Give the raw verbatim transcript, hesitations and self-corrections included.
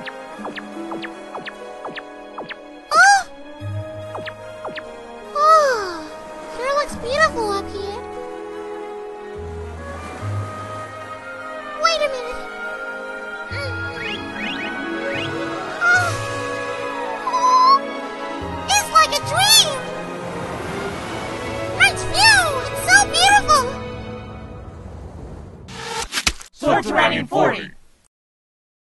Oh! Oh, sure looks beautiful up here. Wait a minute. Oh, oh, it's like a dream. Nice view. It's so beautiful. Sorceranian forty.